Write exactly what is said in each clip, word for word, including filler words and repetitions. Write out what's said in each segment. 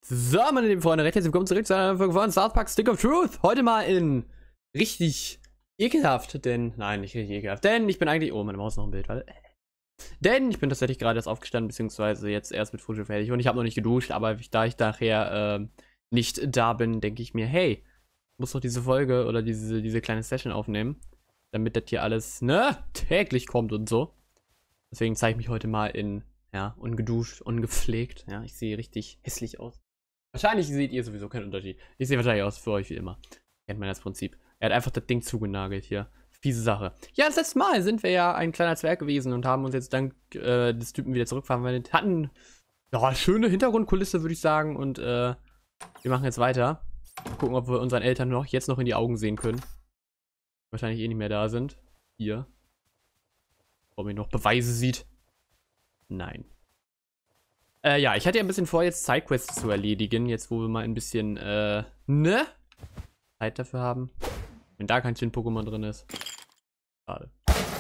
So, meine lieben Freunde, recht herzlich willkommen zurück zu einer Folge von South Park Stick of Truth. Heute mal in richtig ekelhaft, denn, nein, nicht richtig ekelhaft, denn ich bin eigentlich, oh, meine Maus ist noch ein Bild, weil, denn ich bin tatsächlich gerade erst aufgestanden, beziehungsweise jetzt erst mit Frühstück fertig und ich habe noch nicht geduscht, aber da ich nachher äh, nicht da bin, denke ich mir, hey, ich muss doch diese Folge oder diese, diese kleine Session aufnehmen, damit das hier alles, ne, täglich kommt und so. Deswegen zeige ich mich heute mal in, ja, ungeduscht, ungepflegt, ja, ich sehe richtig hässlich aus. Wahrscheinlich seht ihr sowieso keinen Unterschied. Ich sehe wahrscheinlich aus für euch wie immer. Kennt man das Prinzip. Er hat einfach das Ding zugenagelt hier. Fiese Sache. Ja, das letzte Mal sind wir ja ein kleiner Zwerg gewesen und haben uns jetzt dank äh, des Typen wieder zurückfahren, weil wir hatten ja, schöne Hintergrundkulisse, würde ich sagen. Und äh, wir machen jetzt weiter. Gucken, ob wir unseren Eltern noch jetzt noch in die Augen sehen können. Wahrscheinlich eh nicht mehr da sind. Hier. Ob ihr noch Beweise sieht. Nein. Äh, ja, ich hatte ja ein bisschen vor, jetzt Sidequests zu erledigen, jetzt wo wir mal ein bisschen, äh, ne? Zeit dafür haben. Wenn da kein Shin-Pokémon drin ist. Schade.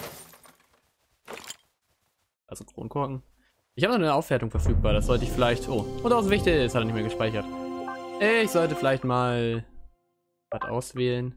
Also Kronkorken. Ich habe noch eine Aufwertung verfügbar, das sollte ich vielleicht, oh, und auch wichtig ist, hat er nicht mehr gespeichert. Ich sollte vielleicht mal was auswählen.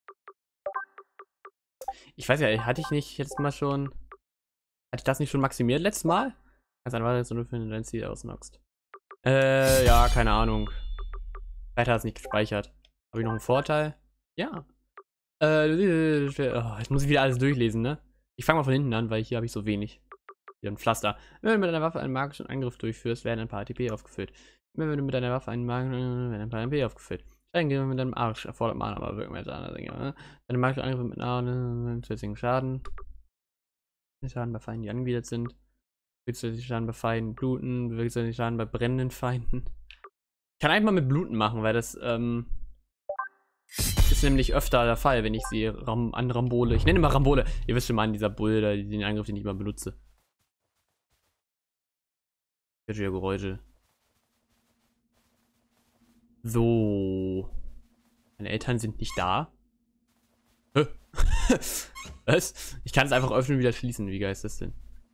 Ich weiß ja, hatte ich nicht jetzt mal schon, hatte ich das nicht schon maximiert letztes Mal? Dann war das so nur für dein Ziel ausnockst. Äh, ja, keine Ahnung. Vielleicht hat es nicht gespeichert. Habe ich noch einen Vorteil? Ja. Äh, oh, jetzt muss ich wieder alles durchlesen, ne? Ich fange mal von hinten an, weil hier habe ich so wenig. Hier ein Pflaster. Wenn du mit deiner Waffe einen magischen Angriff durchführst, werden ein paar A T P aufgefüllt. Wenn du mit deiner Waffe einen magischen, werden ein paar A T P aufgefüllt. Dann gehen wir mit deinem Arsch. Erfordert man aber wirklich mehr andere Dinge, ne? Deine magischen Angriffe mit einem zusätzlichen Schaden. Schaden bei Feinden, die angewidert sind. Zusätzlichen Schaden bei Feinden, Bluten, zusätzlichen Schaden bei brennenden Feinden. Ich kann einfach mal mit Bluten machen, weil das ähm, ist nämlich öfter der Fall, wenn ich sie Ram an Rambole. Ich nenne immer Rambole. Ihr wisst schon mal an dieser Bull, da, den Angriff, den ich immer benutze. Jetzt wieder Geräusche. So. Meine Eltern sind nicht da. Hä? Was? Ich kann es einfach öffnen und wieder schließen. Wie geil ist das denn?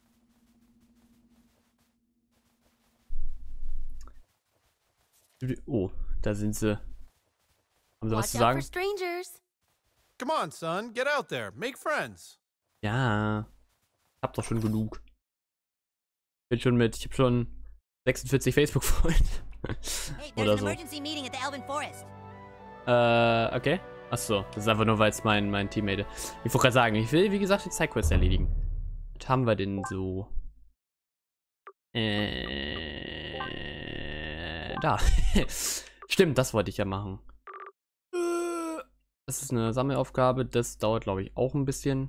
Oh, da sind sie. Haben sie was zu sagen? Come on, son, get out there, make friends. Ja, hab doch schon genug. Ich bin schon mit, ich hab schon sechsundvierzig Facebook-Freunde. Oder so. Äh, okay. Achso, das ist einfach nur, weil es mein, mein Teammate ist. Ich wollte gerade sagen, ich will, wie gesagt, die Sidequests erledigen. Was haben wir denn so? Äh, da. Stimmt, das wollte ich ja machen. Das ist eine Sammelaufgabe, das dauert, glaube ich, auch ein bisschen.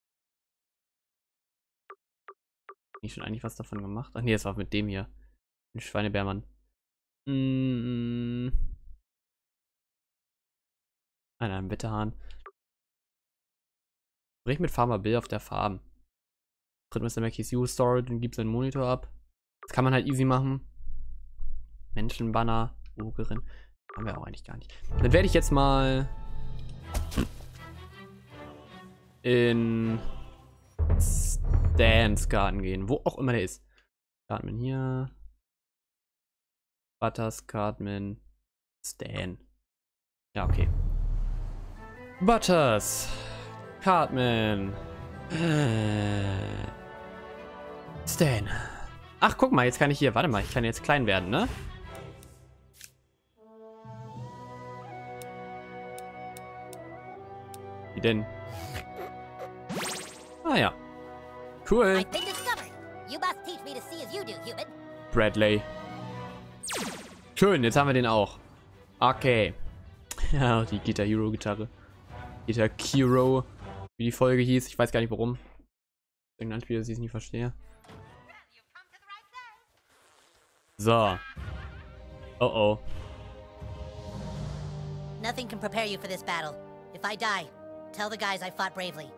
Hab ich schon eigentlich was davon gemacht? Ach nee, das war mit dem hier. Ein Schweinebärmann. Mm. Nein, ein Wetterhahn. Sprich mit Farmer Bill auf der Farm. Tritt Mister Mackey's U-Store und gibt seinen Monitor ab. Das kann man halt easy machen. Menschenbanner, Ogerin. Haben wir auch eigentlich gar nicht. Dann werde ich jetzt mal in Stans Garten gehen. Wo auch immer der ist. Cartman hier. Butters, Cartman, Stan. Ja, okay. Butters. Cartman. Äh, Stan. Ach, guck mal, jetzt kann ich hier, warte mal, ich kann jetzt klein werden, ne? Wie denn? Ah ja. Cool. Bradley. Schön, jetzt haben wir den auch. Okay. Ja, die Guitar Hero Gitarre. Guitar Hero, wie die Folge hieß. Ich weiß gar nicht warum. Irgendein Spieler, das ich es nicht verstehe. So. Oh oh. Nothing can prepare you for this battle. If I die, tell the guys I fought bravely.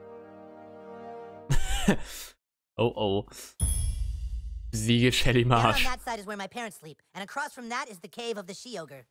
Oh oh. Siege Shelly Marsh. On that side is where my parents sleep, and across from that is the cave of the she-ogre.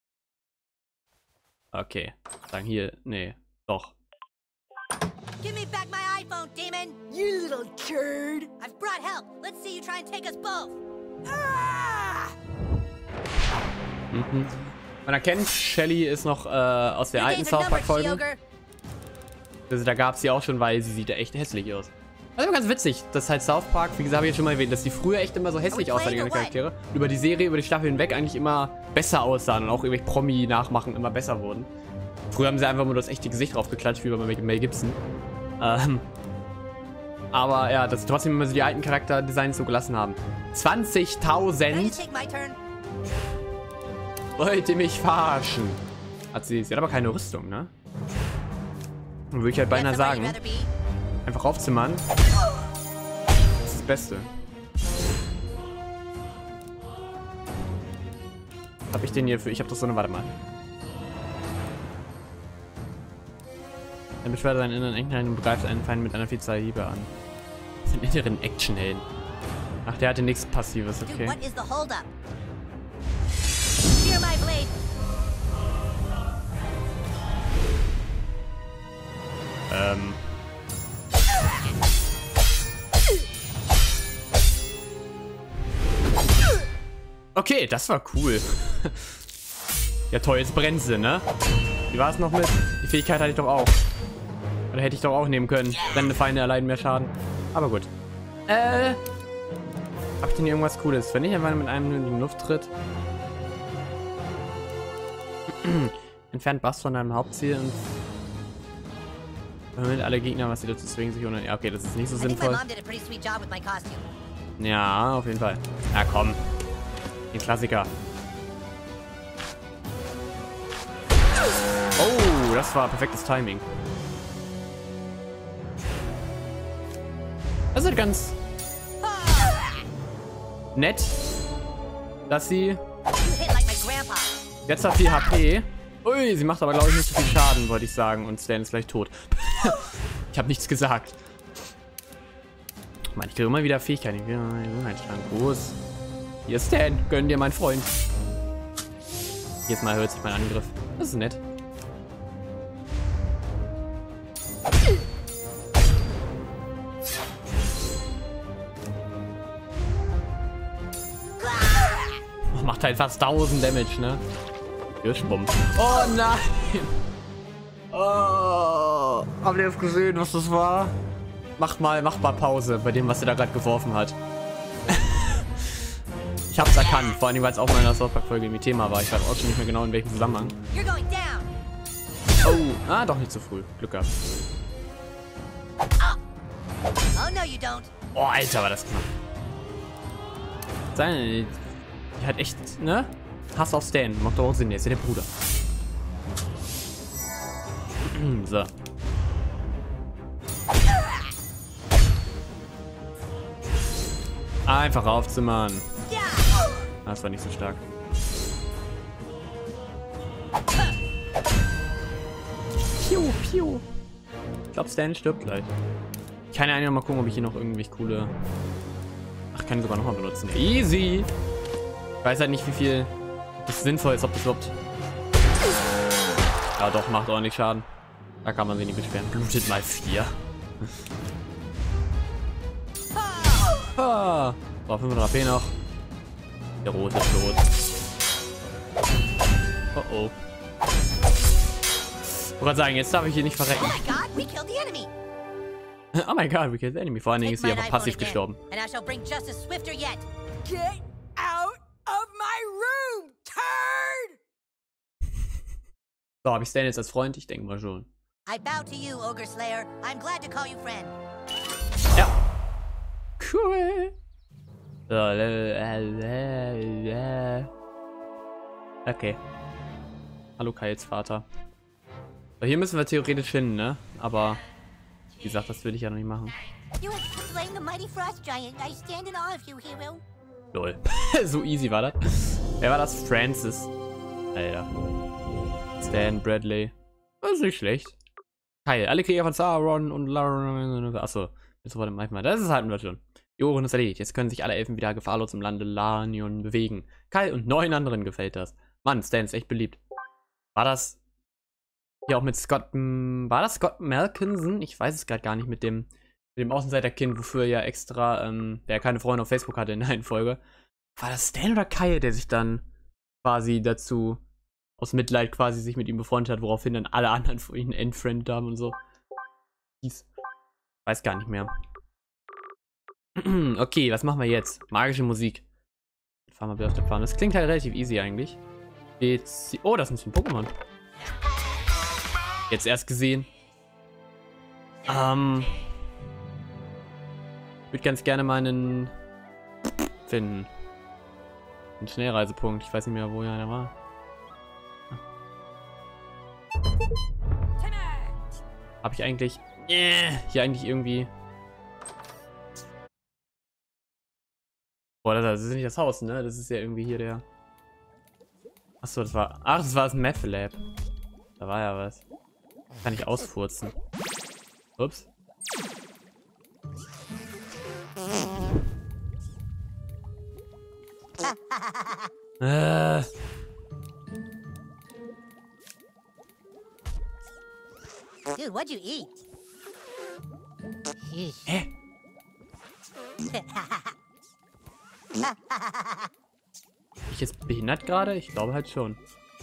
Okay. Sagen hier, nee, doch. Give me back my iPhone, demon! You little turd! I've brought help. Let's see you try and take us both. Ah! Mhm. Man erkennt, Shelly ist noch äh, aus der alten South Park-Folgen. Also da gab es sie auch schon, weil sie sieht ja echt hässlich aus. Das ist aber ganz witzig, dass halt South Park, wie gesagt, habe ich jetzt schon mal erwähnt, dass die früher echt immer so hässlich aussahen, die ganzen Charaktere. Und über die Serie, über die Staffel hinweg eigentlich immer besser aussahen und auch irgendwelche Promi-Nachmachen immer besser wurden. Früher haben sie einfach nur das echte Gesicht draufgeklatscht, wie bei Mel Gibson. Ähm, aber ja, dass sie trotzdem immer so die alten Charakterdesigns so gelassen haben. zwanzigtausend! Wollt ihr mich verarschen? Hat sie, sie hat aber keine Rüstung, ne? Dann würde ich halt beinahe sagen, einfach raufzimmern. Das ist das Beste. Hab ich den hier für... Ich hab doch so eine... Warte mal. Er beschwert seinen inneren Enkeln und begreift einen Feind mit einer Vielzahl Hiebe an. Den inneren Actionhelden. Ach, der hatte nichts Passives, okay. What is the holdup? Fear my blade. Ähm. Okay, das war cool. Ja toll, jetzt brennt sie, ne? Wie war es noch mit? Die Fähigkeit hatte ich doch auch. Oder hätte ich doch auch nehmen können. Brennende Feinde erleiden mehr Schaden. Aber gut. Äh. Hab ich denn hier irgendwas Cooles? Wenn ich einfach mit einem in die Luft tritt. Entfernt Bass von deinem Hauptziel und damit alle Gegner, was sie dazu zwingen, sich ohne. Ja, okay, das ist nicht so sinnvoll. Ja, auf jeden Fall. Ja, komm. Den Klassiker. Oh, das war perfektes Timing. Das ist ganz nett, dass sie jetzt hat sie H P. Ui, sie macht aber glaube ich nicht so viel Schaden, wollte ich sagen. Und Stan ist gleich tot. Ich habe nichts gesagt. Mann, ich kriege immer wieder Fähigkeiten. Ich will meinen Gesundheitsstand groß. Hier ist Stan, gönn dir, mein Freund. Jetzt mal hört sich mein Angriff. Das ist nett. Macht halt fast tausend Damage, ne? Geschwommen. Oh nein! Oh, habt ihr das gesehen, was das war? Macht mal, macht mal Pause bei dem, was er da gerade geworfen hat. Ich hab's erkannt, vor allem, weil es auch mal in der South Park Folge irgendwie Thema war. Ich weiß auch schon nicht mehr genau in welchem Zusammenhang. Oh, ah, doch nicht zu früh. Glück gehabt. Oh, Alter, war das knapp. Seine, die hat echt, ne? Hass auf Stan. Macht doch auch Sinn, der ist ja der Bruder. So. Einfach aufzimmern. Das war nicht so stark. Piu, piu. Ich glaube, Stan stirbt gleich. Ich kann ja eigentlich noch mal gucken, ob ich hier noch irgendwie coole... Ach, ich kann ihn sogar noch mal benutzen. Easy. Ich weiß halt nicht, wie viel das sinnvoll ist, ob das überhaupt... Ja, doch, macht ordentlich Schaden. Da kann man sich nicht beschweren. Blutet mal vier. Ah, so, fünfhundert H P noch. Der rote ist tot. Oh oh. Ich wollte sagen, jetzt darf ich hier nicht verrecken. Oh mein Gott, we killed the enemy. Vor allen Dingen ist sie einfach passiv gestorben. So, habe ich Stan jetzt als Freund? Ich denke mal schon. Ja. Cool. So, okay. Hallo Kyles Vater. So, hier müssen wir theoretisch hin, ne? Aber wie gesagt, das will ich ja noch nicht machen. Lol. So easy war das. Wer war das? Francis. Alter. Stan, Bradley. Das ist nicht schlecht. Kyle. Alle Krieger von Sauron und Lauren. Achso. Jetzt wurde manchmal. Das ist halt schon. Die Ohren ist erledigt. Jetzt können sich alle Elfen wieder gefahrlos im Lande Lanion bewegen. Kyle und neun anderen gefällt das. Mann, Stan ist echt beliebt. War das hier auch mit Scott... War das Scott Malkinson? Ich weiß es gerade gar nicht mit dem, mit dem Außenseiterkind, wofür er ja extra, ähm, der keine Freunde auf Facebook hatte in der einen Folge. War das Stan oder Kyle, der sich dann quasi dazu, aus Mitleid quasi sich mit ihm befreundet hat, woraufhin dann alle anderen von ihnen entfriendet haben und so. Ich weiß gar nicht mehr. Okay, was machen wir jetzt? Magische Musik. Fahren wir wieder auf der Farm. Das klingt halt relativ easy eigentlich. Jetzt, oh, das ist ein Pokémon. Jetzt erst gesehen. Ähm. Ich würde ganz gerne mal einen finden. Einen Schnellreisepunkt. Ich weiß nicht mehr, wo er da war. Habe ich eigentlich äh, hier eigentlich irgendwie... Boah, das ist nicht das Haus, ne? Das ist ja irgendwie hier der... Achso, das war... Ach, das war das Meth Lab. Da war ja was. Kann ich ausfurzen. Ups. äh. Dude, what'd you eat? Hä? Bin ich jetzt behindert gerade? Ich glaube halt schon.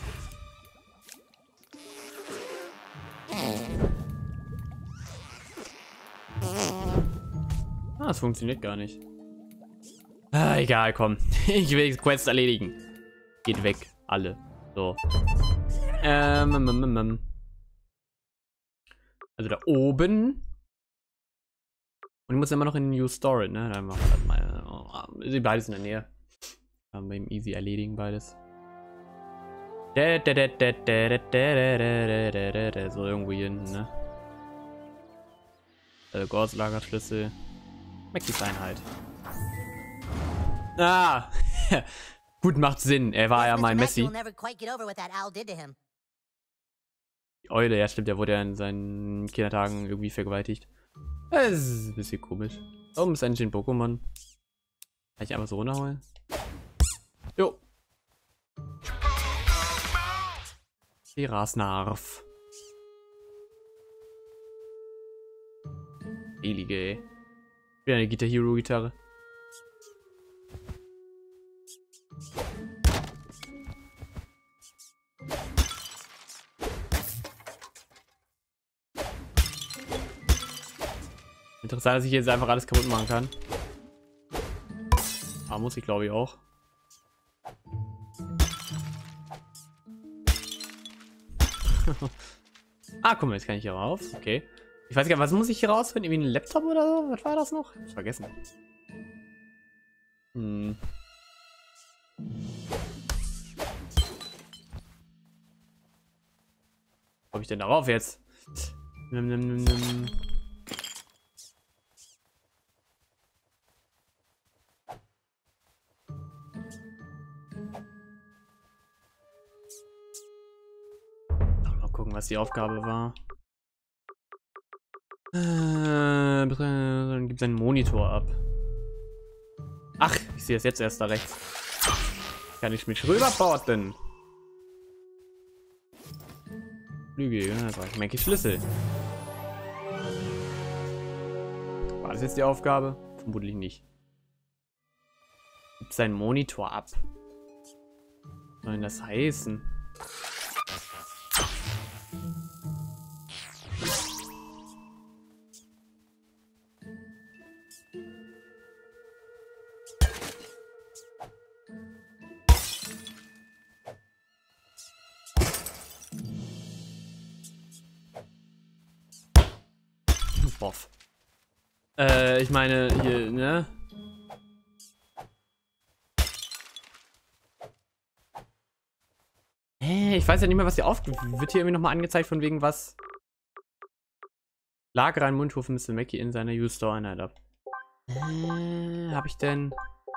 Ah, das funktioniert gar nicht. Ah, egal, komm. Ich will die Quest erledigen. Geht weg, alle. So. Ähm, ähm, ähm, ähm. Also da oben. Und ich muss immer noch in New Story, ne? Dann machen wir das mal. Oh, beides in der Nähe. Haben wir eben easy erledigen, beides. So irgendwo hier hinten, ne? Äh, Gords Lagerschlüssel. Maxis Einheit. Ah! Gut, macht Sinn. Er war ja mein Messi. Die Eule, ja stimmt, der wurde ja in seinen Kindertagen irgendwie vergewaltigt. Das ist ein bisschen komisch. Warum ist eigentlich ein Pokémon? Kann ich einfach so runterholen? Jo. Terasnarf. Elige, ey. Wieder eine Guitar Hero Gitarre. Interessant, dass ich jetzt einfach alles kaputt machen kann. Ah, muss ich glaube ich auch. Ah, guck mal, jetzt kann ich hier rauf. Okay. Ich weiß gar nicht, was muss ich hier rausfinden? Irgendwie ein Laptop oder so? Was war das noch? Ich hab's vergessen. Hm. Wo hab ich denn darauf jetzt? Nimm, nimm, nimm, nimm. Mal gucken, was die Aufgabe war. Äh, dann gibt es einen Monitor ab. Ach, ich sehe es jetzt erst da rechts. Kann ich mich rüberporten? Lüge, ja, das war ich Mackys Schlüssel. War das jetzt die Aufgabe? Vermutlich nicht. Gibt es einen Monitor ab? Was soll denn das heißen? Boff. Äh, ich meine, hier, ne? Hä, ich weiß ja nicht mehr, was hier auf... Wird hier irgendwie nochmal angezeigt von wegen was? Lagere einen Mundwurf für Mister Mackey in seiner U-Store-Einheit ab. Äh, hab ich denn...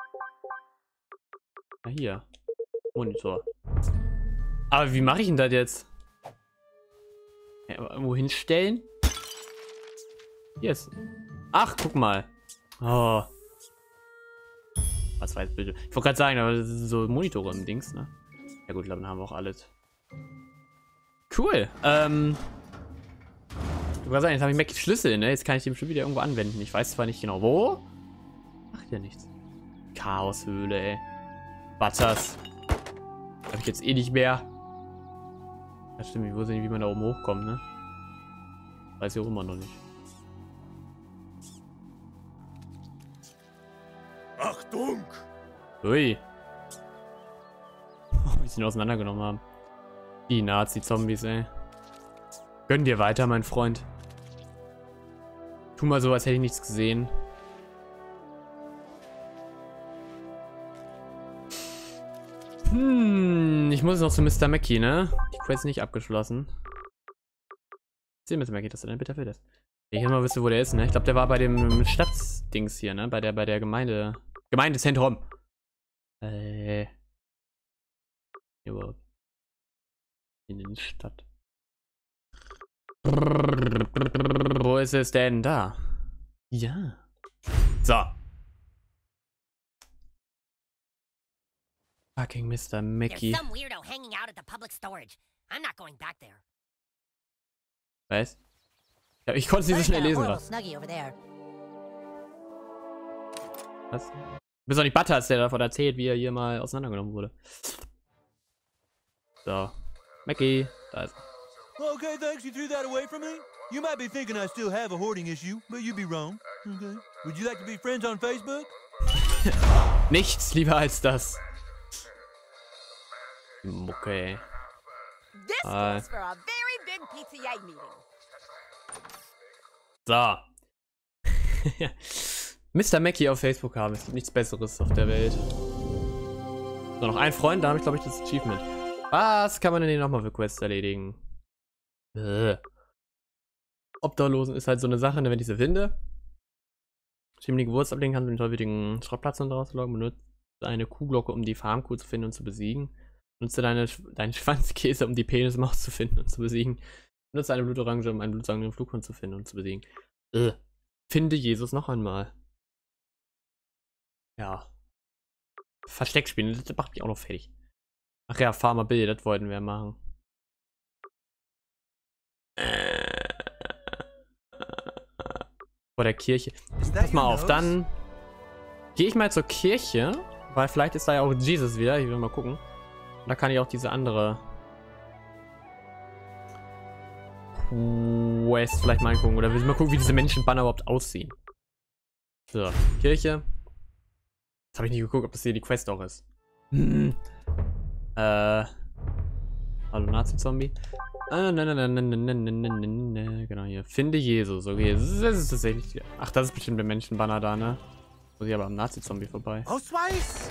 Na hier. Monitor. Aber wie mache ich denn das jetzt? Ja, irgendwo hinstellen? Hier ist. Ach, guck mal. Oh. Was war jetzt bitte? Ich wollte gerade sagen, aber das sind so Monitore im Dings, ne? Ja gut, dann haben wir auch alles. Cool. Ähm. Ich wollte sagen, jetzt habe ich Mackys Schlüssel, ne? Jetzt kann ich den bestimmt wieder irgendwo anwenden. Ich weiß zwar nicht genau wo. Macht ja nichts. Chaoshöhle, ey. Butters. Hab ich jetzt eh nicht mehr. Ja, stimmt, ich wusste nicht, wie man da oben hochkommt, ne? Weiß ich auch immer noch nicht. Achtung! Ui. Wie sie ihn auseinandergenommen haben. Die Nazi-Zombies, ey. Gönn dir weiter, mein Freund. Tu mal so, als hätte ich nichts gesehen. Hm, ich muss noch zu Mister Mackey, ne? Die Quest nicht abgeschlossen. Erzähl Mister Mackey, dass du denn bitte für das. Ich will mal wissen, wo der ist, ne? Ich glaube, der war bei dem Stadtdings hier, ne? Bei der, bei der Gemeinde. Gemeindezentrum. Äh. Überhaupt. In der Stadt. Wo ist es denn? Da. Ja. So. Fucking Mister Mackey. There's some weirdo hanging out at the public storage. I'm not going back there. Was? Ja, ich konnte es nicht so schnell lesen horrible gerade. snuggie over there. Was? Du bist doch nicht Butters, der davon erzählt, wie er hier mal auseinandergenommen wurde. So. Mackey, da ist er. Okay, thanks. You threw that away from me? You might be thinking I still have a hoarding issue, but you'd be wrong. Okay. Would you like to be friends on Facebook? Nichts lieber als das. Okay. This Hi. calls for a very big P T A meeting. So. Mister Mackey auf Facebook haben. Es gibt nichts Besseres auf der Welt. So, noch ein Freund, da habe ich, glaube ich, das Achievement. Was kann man denn hier nochmal für Quests erledigen? Äh. Obdachlosen ist halt so eine Sache, ne, wenn ich sie finde. Schimmlige Wurst ablegen kann, den tollwütigen Schrottplatz und daraus loggen. Benutzt eine Kuhglocke, um die Farmkuh zu finden und zu besiegen. Nutze deine, deinen Schwanzkäse, um die Penismaus zu finden und zu besiegen. Nutze eine Blutorange, um einen blutsaugenden Flughund zu finden und zu besiegen. Äh. Finde Jesus noch einmal. Ja. Versteckspielen, das macht mich auch noch fertig. Ach ja, Farmer Bill, das wollten wir machen. Äh. Vor der Kirche. Pass mal auf, dann gehe ich mal zur Kirche, weil vielleicht ist da ja auch Jesus wieder. Ich will mal gucken. Und da kann ich auch diese andere Quest vielleicht mal angucken. Oder will ich mal gucken, wie diese Menschenbanner überhaupt aussehen. So, Kirche. Jetzt habe ich nicht geguckt, ob das hier die Quest auch ist. Hm. Äh. Hallo Nazi-Zombie. Ah, nein, nein, nein, nein, nein, nein, nein, nein, nein, genau hier. Finde Jesus. Okay, das ist tatsächlich. Ach, das ist bestimmt der Menschenbanner da, ne? Muss ich aber am Nazi-Zombie vorbei. Ausweis!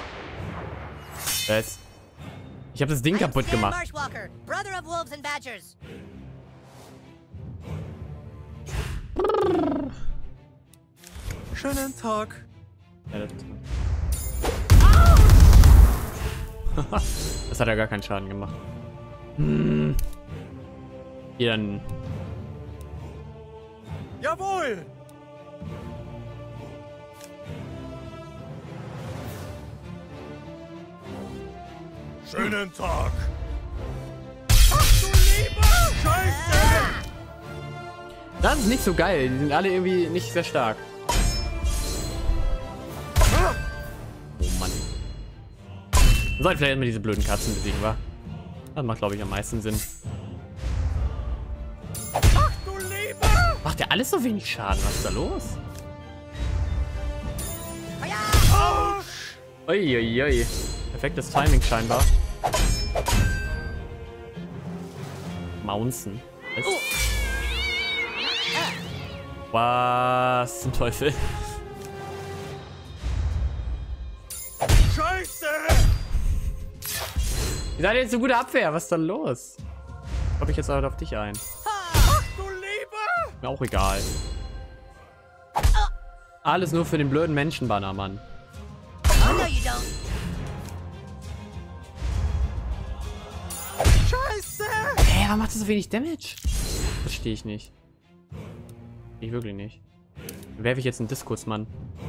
Was? Ich habe das Ding I'm kaputt Stan gemacht. Marshwalker, brother of wolves and badgers. Schönen Tag. Ja, das, das hat ja gar keinen Schaden gemacht. Hm. Hier dann. Jawohl! Schönen Tag. Ach du lieber Scheiße! Das ist nicht so geil. Die sind alle irgendwie nicht sehr stark. Oh Mann. Wir sollten vielleicht immer diese blöden Katzen besiegen, wa? Das macht, glaube ich, am meisten Sinn. Ach du lieber! Macht der alles so wenig Schaden? Was ist da los? Arsch! Uiuiui. Perfektes Timing scheinbar. Mounzen. Was? Was zum Teufel? Scheiße! Ihr seid jetzt so gute Abwehr. Was ist da los? Glaube ich jetzt halt auf dich ein. Ach du lieber! Mir auch egal. Alles nur für den blöden Menschenbanner, Mann. Oh no, you don't. Scheiße! Hä, warum macht das so wenig Damage? Verstehe ich nicht. Ich wirklich nicht. Dann werfe ich jetzt einen Diskusmann.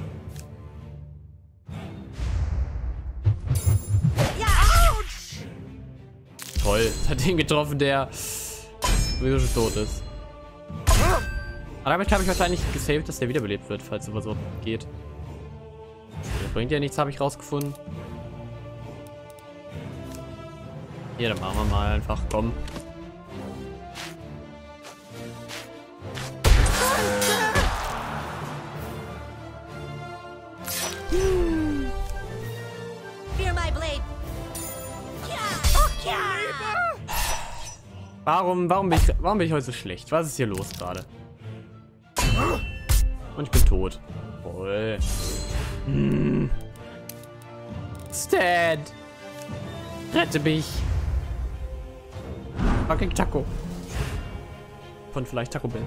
Ja. Toll. Das hat den getroffen, der sowieso schon tot ist. Aber damit habe ich wahrscheinlich gesaved, dass der wiederbelebt wird, falls sowas so geht. Das bringt ja nichts, habe ich rausgefunden. Hier, dann machen wir mal einfach, komm. Fear my blade. Yeah. Oh, yeah. Warum, warum bin ich, warum bin ich heute so schlecht? Was ist hier los gerade? Und ich bin tot. Voll. Hm. Stat. Rette mich. Fucking Taco. Von vielleicht Taco Bell.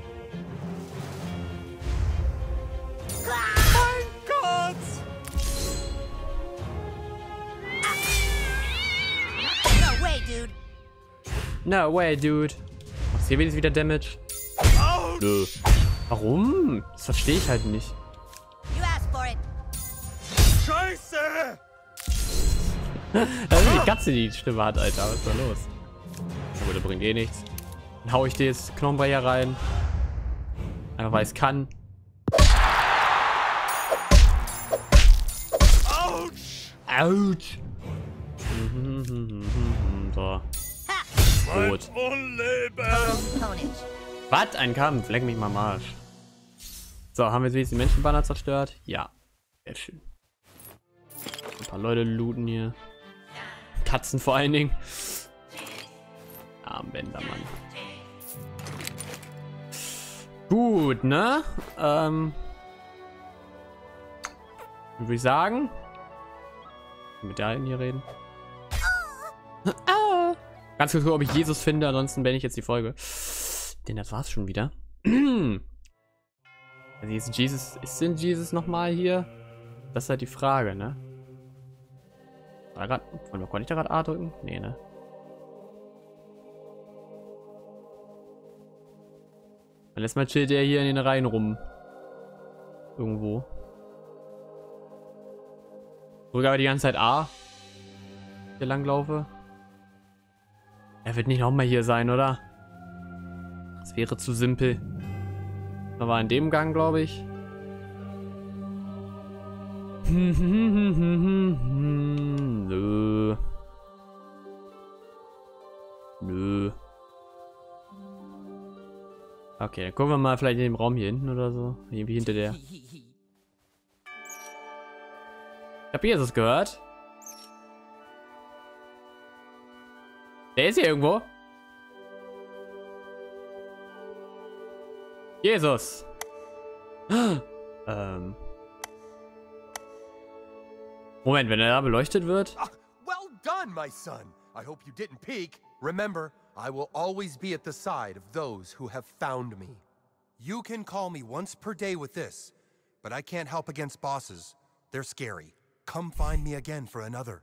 Mein Gott! No way, dude. No way, dude. Machst hier wenigstens wieder Damage? Ouch! Nö. Warum? Das verstehe ich halt nicht. You asked for it. Scheiße! Das ist die Katze, die die Stimme hat, Alter. Was ist da los? Na gut, das bringt eh nichts. Dann hau ich dir jetzt Knochenbrecher rein. Einfach weil ich es kann. Autsch! Autsch! So. Ha! Gut. Unleben! Ponage. Was? Ein Kampf? Leck mich mal am Arsch. So, haben wir jetzt wenigstens die Menschenbanner zerstört? Ja. Sehr schön. Ein paar Leute looten hier. Katzen vor allen Dingen. Armbänder, Mann. Gut, ne? Ähm. Würde ich sagen. Mit der alten hier reden. Ah. Ganz kurz, ob ich Jesus finde, ansonsten beende ich jetzt die Folge. Denn das war's schon wieder. Also ist Jesus, ist denn Jesus nochmal hier? Das ist halt die Frage, ne? War grad, konnte ich da gerade A drücken? Nee, ne? Dann lässt mal chillt der hier in den Reihen rum. Irgendwo. Drücke aber die ganze Zeit A. Hier langlaufe. Er wird nicht nochmal hier sein, oder? Das wäre zu simpel. Da war in dem Gang, glaube ich. Nö. Nö. Okay, dann gucken wir mal vielleicht in dem Raum hier hinten oder so. Irgendwie hinter der. Ich habe Jesus gehört. Der ist hier irgendwo. Jesus. ähm. Moment, wenn er da beleuchtet wird. Ah, well done, my son. I hope you didn't peek. Remember, I will always be at the side of those who have found me. You can call me once per day with this, but I can't help against bosses. They're scary. Come find me again for another.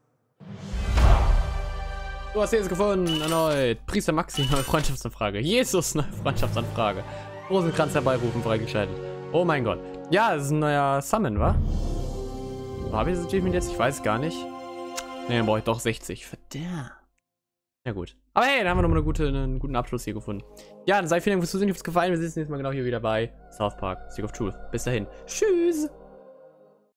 Du hast Jesus gefunden, erneut. Priester Maxi, neue Freundschaftsanfrage. Jesus, neue Freundschaftsanfrage. Rosenkranz herbeirufen, freigeschaltet. Oh mein Gott. Ja, das ist ein neuer Summon, wa? Habe ich das Achievement jetzt? Ich weiß es gar nicht. Ne, dann brauche ich doch sechzig. Verdammt. Ja gut. Aber hey, dann haben wir nochmal eine gute, einen guten Abschluss hier gefunden. Ja, dann sei vielen Dank fürs Zusehen. Ich hoffe es gefallen. Wir sehen uns nächstes Mal genau hier wieder bei South Park Stick of Truth. Bis dahin. Tschüss.